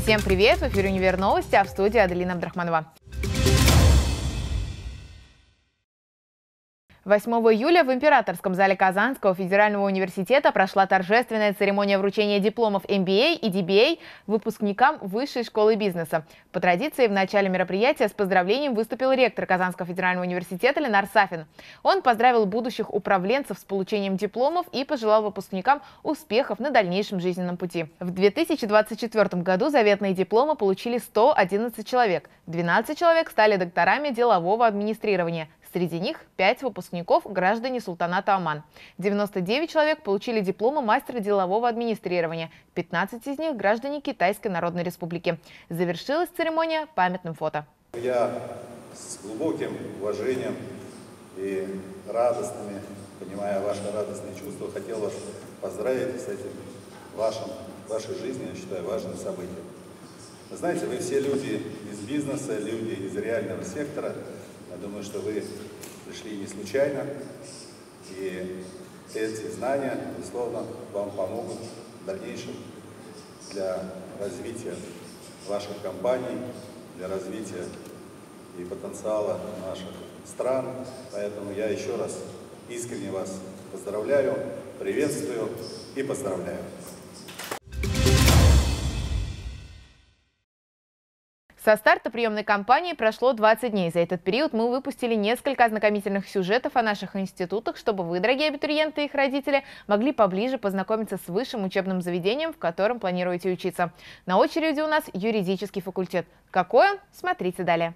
Всем привет! В эфире «Универ Новости», а в студии Аделина Абдрахманова. 8 июля в Императорском зале Казанского федерального университета прошла торжественная церемония вручения дипломов MBA и DBA выпускникам Высшей школы бизнеса. По традиции, в начале мероприятия с поздравлением выступил ректор Казанского федерального университета Ленар Сафин. Он поздравил будущих управленцев с получением дипломов и пожелал выпускникам успехов на дальнейшем жизненном пути. В 2024 году заветные дипломы получили 111 человек. 12 человек стали докторами делового администрирования. Среди них 5 выпускников – граждане Султаната Оман. 99 человек получили дипломы мастера делового администрирования. 15 из них – граждане Китайской Народной Республики. Завершилась церемония памятным фото. Я с глубоким уважением и радостными, понимая ваши радостные чувства, хотел вас поздравить с этим вашей жизни, я считаю, важным событием. Вы знаете, вы все люди из бизнеса, люди из реального сектора. Я думаю, что вы пришли не случайно, и эти знания, безусловно, вам помогут в дальнейшем для развития ваших компаний, для развития и потенциала наших стран. Поэтому я еще раз искренне вас поздравляю, приветствую и поздравляю. Со старта приемной кампании прошло 20 дней. За этот период мы выпустили несколько ознакомительных сюжетов о наших институтах, чтобы вы, дорогие абитуриенты и их родители, могли поближе познакомиться с высшим учебным заведением, в котором планируете учиться. На очереди у нас юридический факультет. Какой он? Смотрите далее.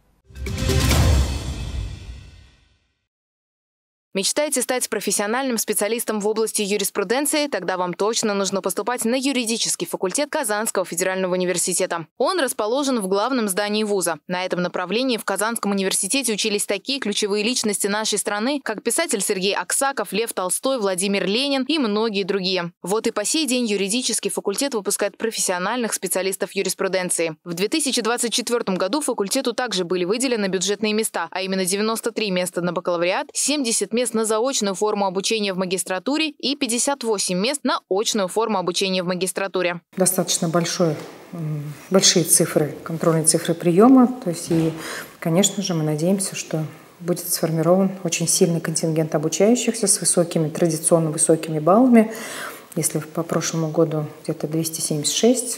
Мечтаете стать профессиональным специалистом в области юриспруденции? Тогда вам точно нужно поступать на юридический факультет Казанского федерального университета. Он расположен в главном здании вуза. На этом направлении в Казанском университете учились такие ключевые личности нашей страны, как писатель Сергей Аксаков, Лев Толстой, Владимир Ленин и многие другие. Вот и по сей день юридический факультет выпускает профессиональных специалистов юриспруденции. В 2024 году факультету также были выделены бюджетные места, а именно 93 места на бакалавриат, 70 мест на заочную форму обучения в магистратуре и 58 мест на очную форму обучения в магистратуре. Достаточно большие цифры, контрольные цифры приема. То есть, и, конечно же, мы надеемся, что будет сформирован очень сильный контингент обучающихся с традиционно высокими баллами. Если по прошлому году где-то 276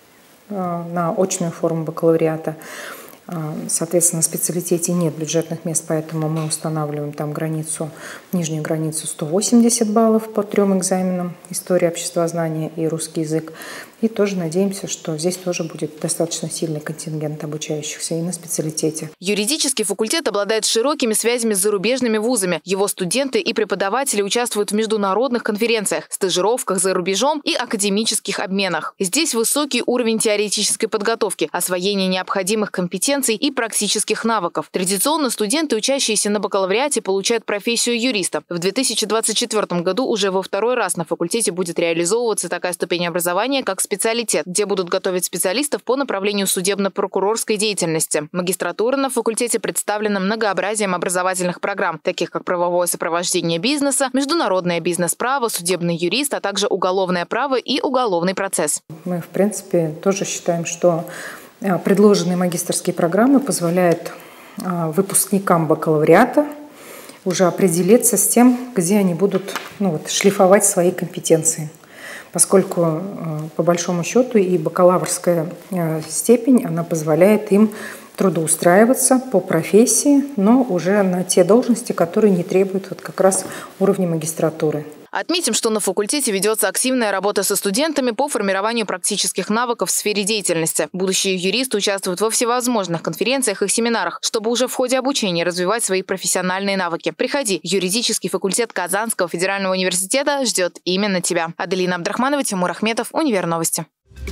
на очную форму бакалавриата, соответственно, на специалитете нет бюджетных мест, поэтому мы устанавливаем там нижнюю границу 180 баллов по 3 экзаменам: история, обществознание и русский язык. И тоже надеемся, что здесь тоже будет достаточно сильный контингент обучающихся и на специалитете. Юридический факультет обладает широкими связями с зарубежными вузами. Его студенты и преподаватели участвуют в международных конференциях, стажировках за рубежом и академических обменах. Здесь высокий уровень теоретической подготовки, освоение необходимых компетенций и практических навыков. Традиционно студенты, учащиеся на бакалавриате, получают профессию юриста. В 2024 году уже во второй раз на факультете будет реализовываться такая ступень образования, как специалитет, где будут готовить специалистов по направлению судебно-прокурорской деятельности. Магистратура на факультете представлена многообразием образовательных программ, таких как правовое сопровождение бизнеса, международное бизнес-право, судебный юрист, а также уголовное право и уголовный процесс. Мы, в принципе, тоже считаем, что предложенные магистерские программы позволяют выпускникам бакалавриата уже определиться с тем, где они будут шлифовать свои компетенции. Поскольку, по большому счету, и бакалаврская степень, она позволяет им трудоустраиваться по профессии, но уже на те должности, которые не требуют как раз уровня магистратуры. Отметим, что на факультете ведется активная работа со студентами по формированию практических навыков в сфере деятельности. Будущие юристы участвуют во всевозможных конференциях и семинарах, чтобы уже в ходе обучения развивать свои профессиональные навыки. Приходи, юридический факультет Казанского федерального университета ждет именно тебя. Аделина Абдрахманова, Тимур Ахметов, Универ Новости.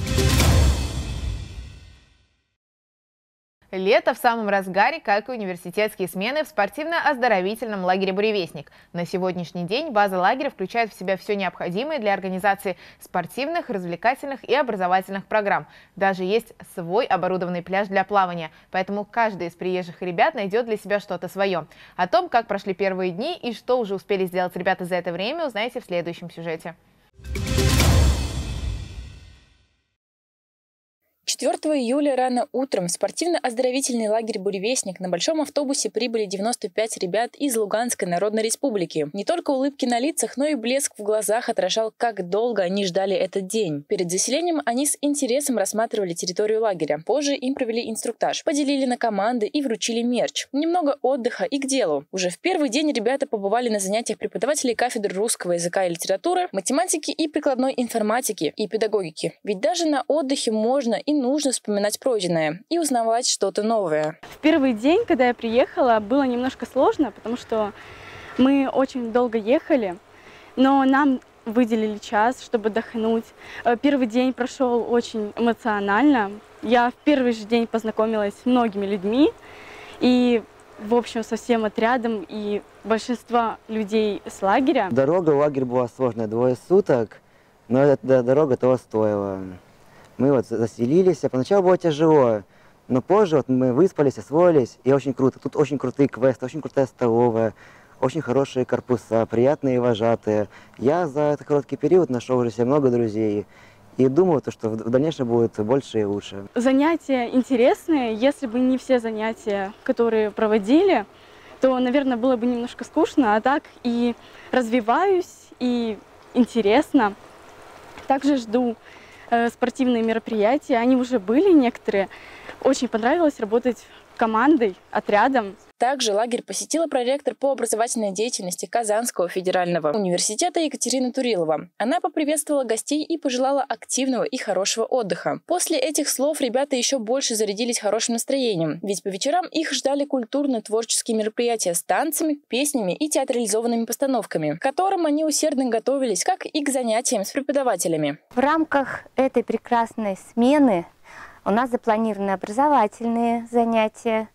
Лето в самом разгаре, как и университетские смены в спортивно-оздоровительном лагере «Буревестник». На сегодняшний день база лагеря включает в себя все необходимое для организации спортивных, развлекательных и образовательных программ. Даже есть свой оборудованный пляж для плавания, поэтому каждый из приезжих ребят найдет для себя что-то свое. О том, как прошли первые дни и что уже успели сделать ребята за это время, узнаете в следующем сюжете. 4 июля рано утром в спортивно-оздоровительный лагерь «Буревестник» на большом автобусе прибыли 95 ребят из Луганской Народной Республики. Не только улыбки на лицах, но и блеск в глазах отражал, как долго они ждали этот день. Перед заселением они с интересом рассматривали территорию лагеря. Позже им провели инструктаж, поделили на команды и вручили мерч. Немного отдыха и к делу. Уже в первый день ребята побывали на занятиях преподавателей кафедр русского языка и литературы, математики и прикладной информатики и педагогики. Ведь даже на отдыхе можно и нужно вспоминать пройденное и узнавать что-то новое. В первый день, когда я приехала, было немножко сложно, потому что мы очень долго ехали, но нам выделили час, чтобы отдохнуть. Первый день прошел очень эмоционально. Я в первый же день познакомилась с многими людьми и, в общем, со всем отрядом и большинство людей с лагеря. Дорога в лагерь была сложная, 2 суток, но эта дорога того стоила. Мы вот заселились, а поначалу было тяжело, но позже вот мы выспались, освоились, и очень круто. Тут очень крутые квесты, очень крутая столовая, очень хорошие корпуса, приятные вожатые. Я за этот короткий период нашел уже себе много друзей и думаю, что в дальнейшем будет больше и лучше. Занятия интересные. Если бы не все занятия, которые проводили, то, наверное, было бы немножко скучно, а так и развиваюсь, и интересно. Также жду спортивные мероприятия, они уже были некоторые. Очень понравилось работать командой, отрядом. Также лагерь посетила проректор по образовательной деятельности Казанского федерального университета Екатерина Турилова. Она поприветствовала гостей и пожелала активного и хорошего отдыха. После этих слов ребята еще больше зарядились хорошим настроением, ведь по вечерам их ждали культурно-творческие мероприятия с танцами, песнями и театрализованными постановками, к которым они усердно готовились, как и к занятиям с преподавателями. В рамках этой прекрасной смены у нас запланированы образовательные занятия.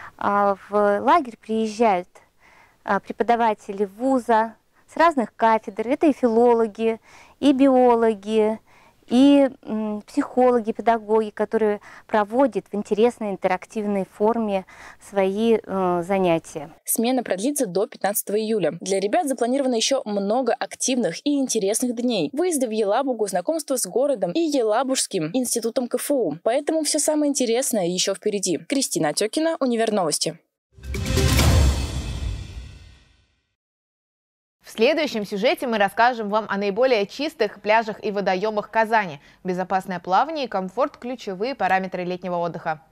В лагерь приезжают преподаватели вуза с разных кафедр. Это и филологи, и биологи, и психологи, педагоги, которые проводят в интересной интерактивной форме свои занятия. Смена продлится до 15 июля. Для ребят запланировано еще много активных и интересных дней. Выезды в Елабугу, знакомство с городом и Елабужским институтом КФУ. Поэтому все самое интересное еще впереди. Кристина Отекина, Универновости. В следующем сюжете мы расскажем вам о наиболее чистых пляжах и водоемах Казани. Безопасное плавание и комфорт – ключевые параметры летнего отдыха.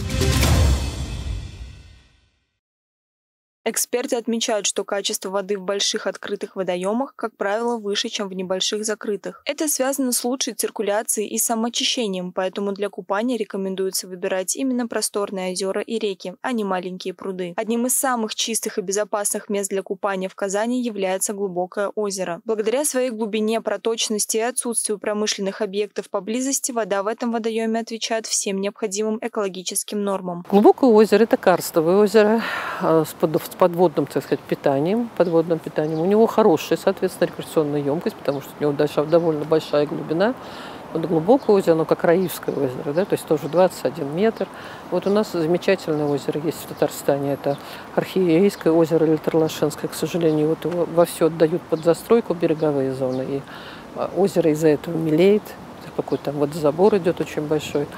Эксперты отмечают, что качество воды в больших открытых водоемах, как правило, выше, чем в небольших закрытых. Это связано с лучшей циркуляцией и самоочищением, поэтому для купания рекомендуется выбирать именно просторные озера и реки, а не маленькие пруды. Одним из самых чистых и безопасных мест для купания в Казани является глубокое озеро. Благодаря своей глубине, проточности и отсутствию промышленных объектов поблизости, вода в этом водоеме отвечает всем необходимым экологическим нормам. Глубокое озеро – это карстовое озеро с подводным, так сказать, подводным питанием. У него хорошая, соответственно, рекреационная емкость, потому что у него довольно большая глубина. Вот глубокое озеро, оно как Раивское озеро, да, то есть тоже 21 метр. Вот у нас замечательное озеро есть в Татарстане. Это Архиерейское озеро или Тарлашинское. К сожалению, вот его вовсю отдают под застройку береговые зоны. И озеро из-за этого мелеет. Какой-то там водозабор идет очень большой.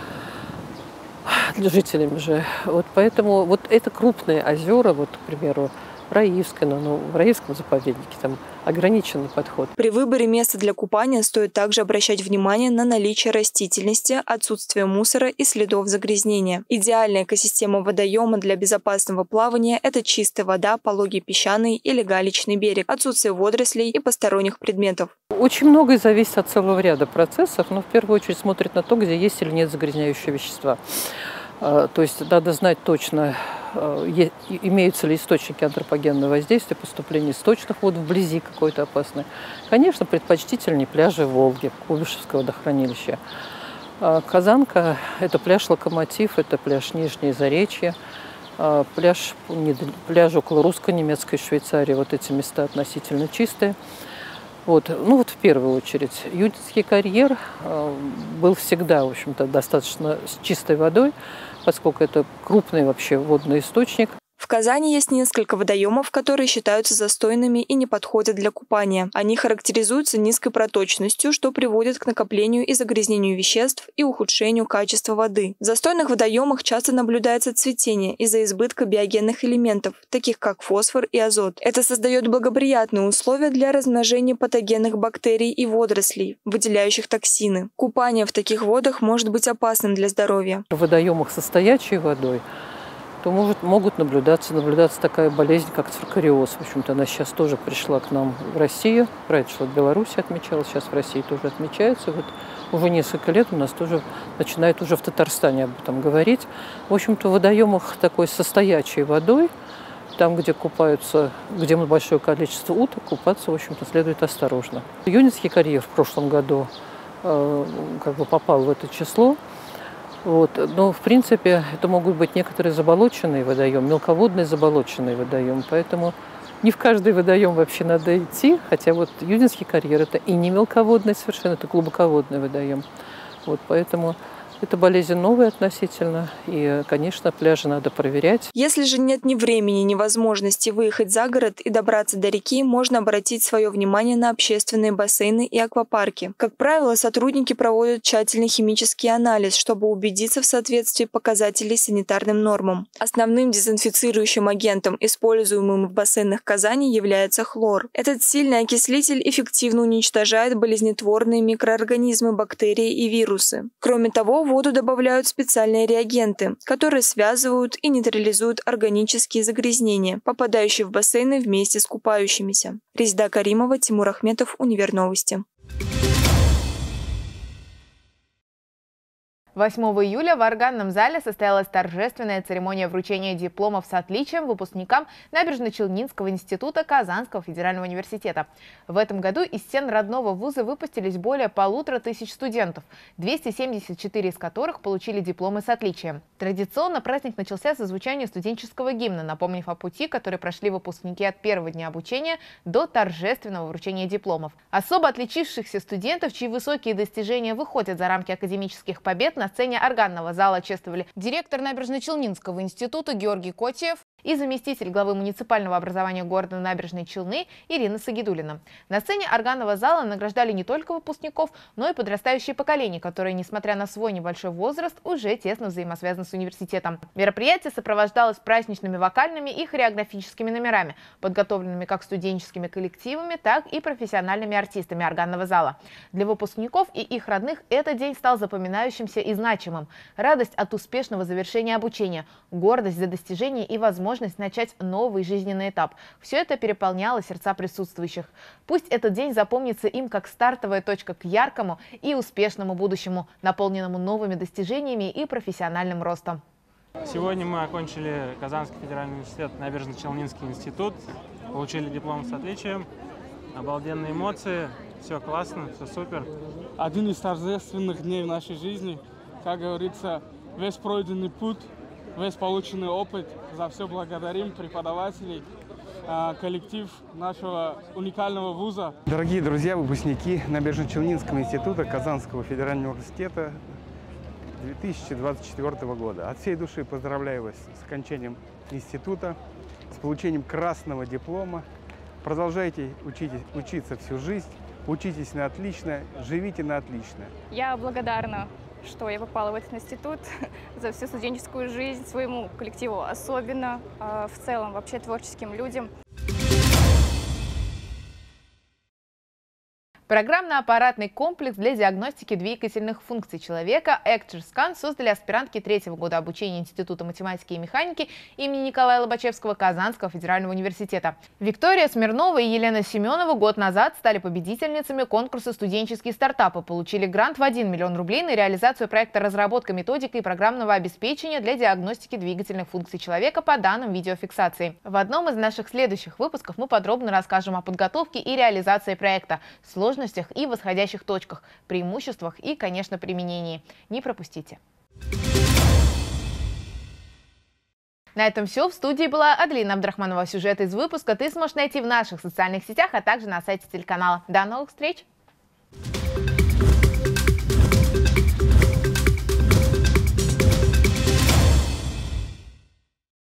Для жителями же. Вот поэтому вот это крупные озера, вот, к примеру, Раивское, но в Раивском заповеднике там ограниченный подход. При выборе места для купания стоит также обращать внимание на наличие растительности, отсутствие мусора и следов загрязнения. Идеальная экосистема водоема для безопасного плавания – это чистая вода, пологий песчаный или галечный берег, отсутствие водорослей и посторонних предметов. Очень многое зависит от целого ряда процессов, но в первую очередь смотрят на то, где есть или нет загрязняющие вещества. То есть надо знать точно, имеются ли источники антропогенного воздействия, поступления источных вод вблизи какой-то опасной. Конечно, предпочтительнее пляжи Волги, Куйбышевского водохранилища. Казанка – это пляж Локомотив, это пляж Нижнее Заречье, пляж около русско-немецкой Швейцарии. Вот эти места относительно чистые. Вот. Ну вот в первую очередь. Юдинский карьер был всегда, в общем-то, достаточно с чистой водой, поскольку это крупный вообще водный источник. В Казани есть несколько водоемов, которые считаются застойными и не подходят для купания. Они характеризуются низкой проточностью, что приводит к накоплению и загрязнению веществ и ухудшению качества воды. В застойных водоемах часто наблюдается цветение из-за избытка биогенных элементов, таких как фосфор и азот. Это создает благоприятные условия для размножения патогенных бактерий и водорослей, выделяющих токсины. Купание в таких водах может быть опасным для здоровья. В водоемах со стоячей водой то могут наблюдаться такая болезнь, как циркариоз. В общем-то, она сейчас тоже пришла к нам в Россию. Раньше в Беларуси отмечалась, сейчас в России тоже отмечается. Вот уже несколько лет у нас тоже начинает уже в Татарстане об этом говорить. В общем-то, в водоемах такой со стоячей водой, там, где купаются, где большое количество уток, купаться, в общем-то, следует осторожно. Юнинский карьер в прошлом году попал в это число. Но, в принципе, это могут быть некоторые заболоченные водоемы, мелководные заболоченные водоемы. Поэтому не в каждый водоем вообще надо идти. Хотя вот Юдинский карьер – это и не мелководный совершенно, это глубоководный водоем. Поэтому это болезнь новая относительно, и, конечно, пляжи надо проверять. Если же нет ни времени, ни возможности выехать за город и добраться до реки, можно обратить свое внимание на общественные бассейны и аквапарки. Как правило, сотрудники проводят тщательный химический анализ, чтобы убедиться в соответствии показателей санитарным нормам. Основным дезинфицирующим агентом, используемым в бассейнах Казани, является хлор. Этот сильный окислитель эффективно уничтожает болезнетворные микроорганизмы, бактерии и вирусы. Кроме того, в воду добавляют специальные реагенты, которые связывают и нейтрализуют органические загрязнения, попадающие в бассейны вместе с купающимися. Резида Каримова, Тимур Ахметов, Универновости. 8 июля в органном зале состоялась торжественная церемония вручения дипломов с отличием выпускникам Набережно-Челнинского института Казанского федерального университета. В этом году из стен родного вуза выпустились более 1500 студентов, 274 из которых получили дипломы с отличием. Традиционно праздник начался со звучания студенческого гимна, напомнив о пути, который прошли выпускники от первого дня обучения до торжественного вручения дипломов. Особо отличившихся студентов, чьи высокие достижения выходят за рамки академических побед, на сцене органного зала чествовали директор Набережно-Челнинского института Георгий Котиев и заместитель главы муниципального образования города Набережные Челны Ирина Сагидуллина. На сцене органного зала награждали не только выпускников, но и подрастающее поколение, которое, несмотря на свой небольшой возраст, уже тесно взаимосвязано с университетом. Мероприятие сопровождалось праздничными вокальными и хореографическими номерами, подготовленными как студенческими коллективами, так и профессиональными артистами органного зала. Для выпускников и их родных этот день стал запоминающимся и значимым. Радость от успешного завершения обучения, гордость за достижения и возможность начать новый жизненный этап. Все это переполняло сердца присутствующих. Пусть этот день запомнится им как стартовая точка к яркому и успешному будущему, наполненному новыми достижениями и профессиональным ростом. Сегодня мы окончили Казанский федеральный университет, Набережно-Челнинский институт, получили диплом с отличием, обалденные эмоции, все классно, все супер. Один из торжественных дней в нашей жизни, как говорится, весь пройденный путь, весь полученный опыт, за все благодарим преподавателей, коллектив нашего уникального вуза. Дорогие друзья, выпускники Набережно-Челнинского института Казанского федерального университета 2024 года. От всей души поздравляю вас с окончанием института, с получением красного диплома. Продолжайте учиться всю жизнь, учитесь на отлично, живите на отлично. Я благодарна, что я попала в этот институт, за всю студенческую жизнь, своему коллективу особенно, в целом вообще творческим людям. Программно-аппаратный комплекс для диагностики двигательных функций человека ECTRScan создали аспирантки 3-го года обучения Института математики и механики имени Николая Лобачевского Казанского федерального университета. Виктория Смирнова и Елена Семенова год назад стали победительницами конкурса «Студенческие стартапы», получили грант в 1 миллион рублей на реализацию проекта «Разработка методики и программного обеспечения для диагностики двигательных функций человека по данным видеофиксации». В одном из наших следующих выпусков мы подробно расскажем о подготовке и реализации проекта, сложностях и восходящих точках, преимуществах и, конечно, применении. Не пропустите. На этом все. В студии была Аделина Абдрахманова. Сюжет из выпуска ты сможешь найти в наших социальных сетях, а также на сайте телеканала. До новых встреч!